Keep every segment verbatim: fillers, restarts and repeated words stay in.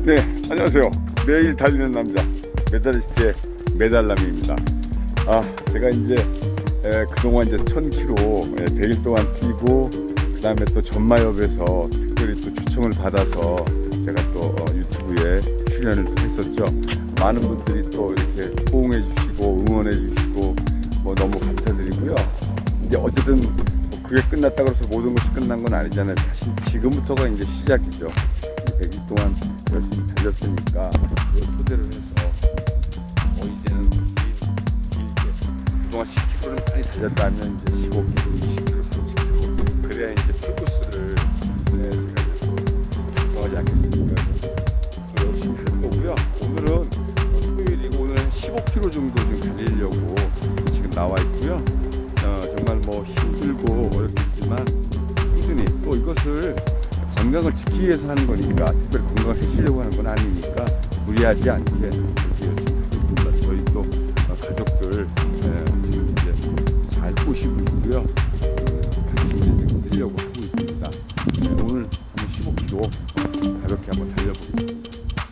네, 안녕하세요. 매일 달리는 남자 메달리스트의 메달남입니다. 아, 제가 이제 에, 그동안 이제 천 킬로미터 에, 백 일 동안 뛰고 그 다음에 또 전마협에서 특별히 또 초청을 받아서 제가 또 어, 유튜브에 출연을 했었죠. 많은 분들이 또 이렇게 호응해 주시고 응원해 주시고 뭐 너무 감사드리고요. 이제 어쨌든 뭐 그게 끝났다고 해서 모든 것이 끝난 건 아니잖아요. 사실 지금부터가 이제 시작이죠. 백 일 동안 열심히 달렸으니까 그걸 토대로 해서 뭐 이제는 그동안 십 킬로미터를 많이 달렸다면 이제 십오 킬로미터, 이십 킬로미터, 삼십 킬로미터 그래야 이제 풀코스를 네, 제가 달성하지 않겠습니까? 열심히 할 거고요. 오늘은 토요일이고 오늘 한 십오 킬로미터 정도 좀 달리려고 지금 나와 있고요. 어, 정말 뭐 힘들고 어렵겠지만 꾸준히 또 이것을 건강을 지키기 위해서 하는 거니까 특별히 건강을 해치려고 하는 건 아니니까 무리하지 않게 이렇게 열심히 하겠습니다. 저희 또 가족들 지금 이제 잘 꼬시고 있고요. 같이 이제 뛰려고 하고 있습니다. 오늘 한번 십오 킬로미터 가볍게 한번 달려보겠습니다.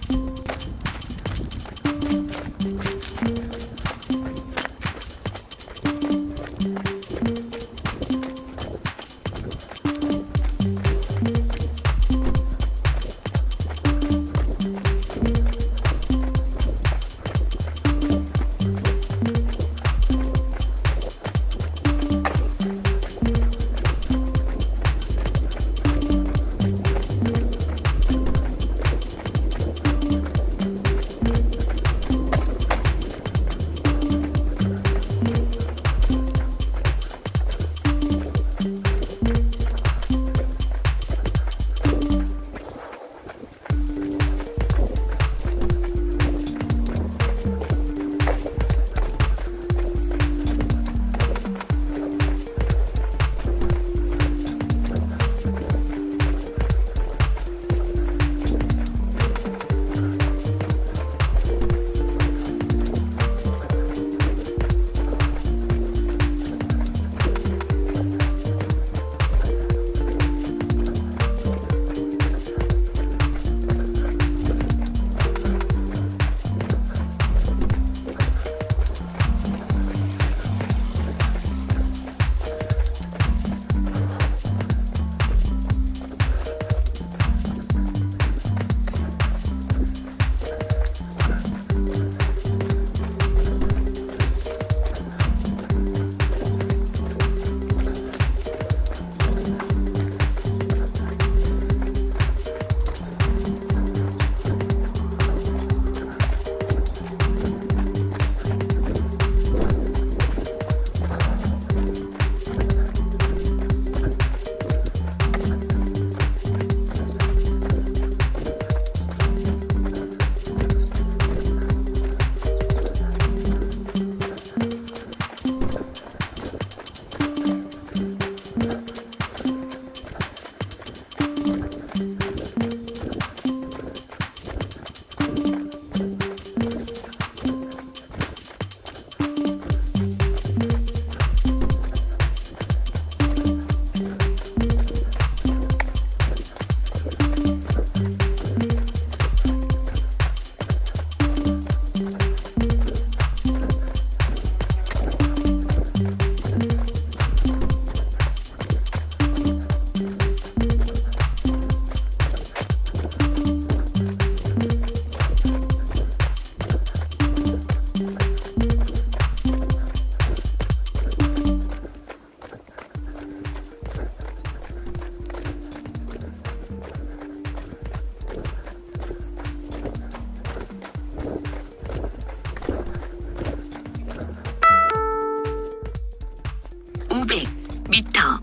오백 미터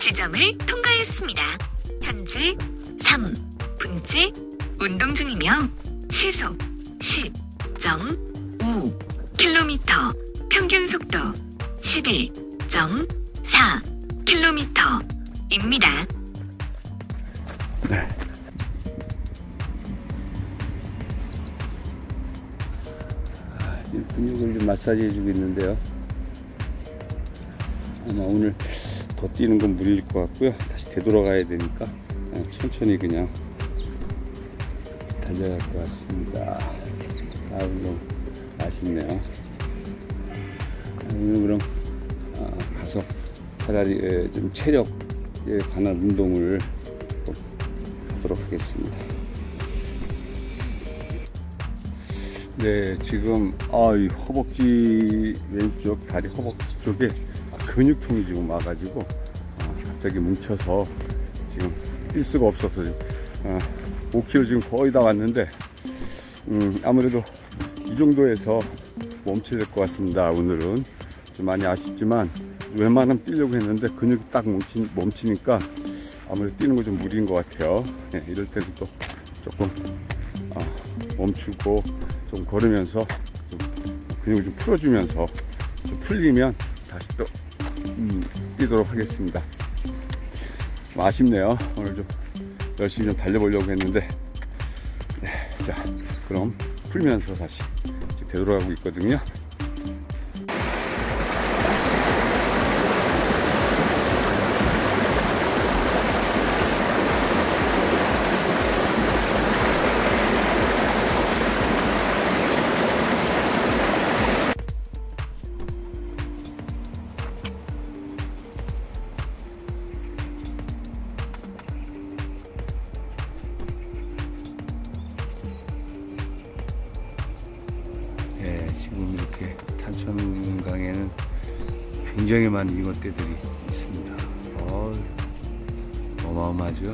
지점을 통과했습니다. 현재 삼 분째 운동 중이며 시속 십 점 오 킬로미터, 평균 속도 십일 점 사 킬로미터입니다. 네. 아, 근육을 좀 마사지 해주고 있는데요. 아마 오늘 더 뛰는 건 무리일 것 같고요. 다시 되돌아가야 되니까 천천히 그냥 달려갈 것 같습니다. 아, 운동 아쉽네요. 오늘 그럼 아, 가서 차라리 에, 좀 체력에 관한 운동을 좀 하도록 하겠습니다. 네, 지금 아, 이 허벅지 왼쪽 다리 허벅지 쪽에 근육통이 지금 와가지고 아, 갑자기 뭉쳐서 지금 뛸 수가 없어서 아, 오 킬로미터 지금 거의 다 왔는데 음, 아무래도 이 정도에서 멈춰야 될 것 같습니다. 오늘은 좀 많이 아쉽지만 웬만하면 뛰려고 했는데 근육이 딱 멈치, 멈추니까 아무래도 뛰는 거 좀 무리인 것 같아요. 네, 이럴 때는 또 조금 아, 멈추고 좀 걸으면서 좀 근육을 좀 풀어주면서 좀 풀리면 다시 또 음, 뛰도록 하겠습니다. 좀 아쉽네요. 오늘 좀 열심히 좀 달려보려고 했는데 네, 자 그럼 풀면서 다시 되돌아가고 있거든요. 네, 지금 이렇게 탄천강에는 굉장히 많은 잉어떼들이 있습니다. 어, 어마어마하죠.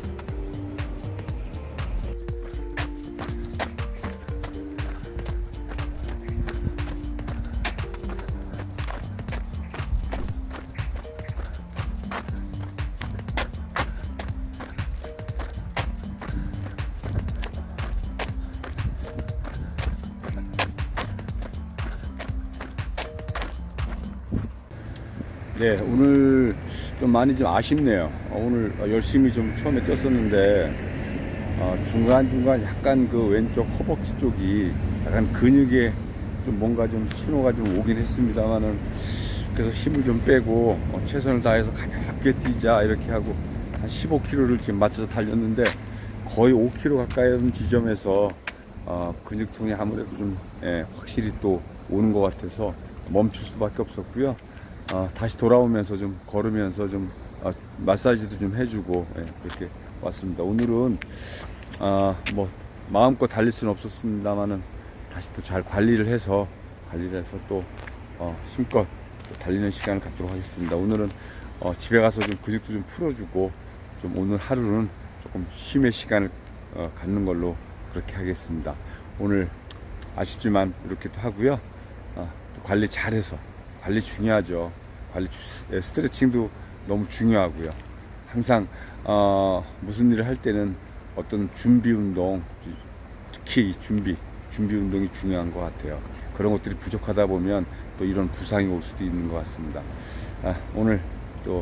네, 오늘 좀 많이 좀 아쉽네요. 오늘 열심히 좀 처음에 뛰었었는데 어, 중간중간 약간 그 왼쪽 허벅지 쪽이 약간 근육에 좀 뭔가 좀 신호가 좀 오긴 했습니다만은 그래서 힘을 좀 빼고 어, 최선을 다해서 가볍게 뛰자 이렇게 하고 한 십오 킬로미터를 지금 맞춰서 달렸는데 거의 오 킬로미터 가까이 오는 지점에서 어, 근육통이 아무래도 좀 예, 확실히 또 오는 것 같아서 멈출 수밖에 없었고요. 어, 다시 돌아오면서 좀 걸으면서 좀 어, 마사지도 좀 해주고 예, 그렇게 왔습니다. 오늘은 어, 뭐 마음껏 달릴 수는 없었습니다만은 다시 또 잘 관리를 해서 관리를 해서 또 어, 힘껏 또 달리는 시간을 갖도록 하겠습니다. 오늘은 어, 집에 가서 좀 근육도 좀 풀어주고 좀 오늘 하루는 조금 쉼의 시간을 어, 갖는 걸로 그렇게 하겠습니다. 오늘 아쉽지만 이렇게 또 하고요. 어, 또 관리 잘해서 관리 중요하죠. 관리 스트레칭도 너무 중요하고요. 항상 어, 무슨 일을 할 때는 어떤 준비 운동, 특히 준비 준비 운동이 중요한 것 같아요. 그런 것들이 부족하다 보면 또 이런 부상이 올 수도 있는 것 같습니다. 아, 오늘 또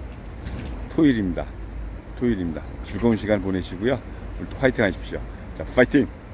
토요일입니다. 토요일입니다. 즐거운 시간 보내시고요. 오늘 또 화이팅 하십시오. 자, 파이팅!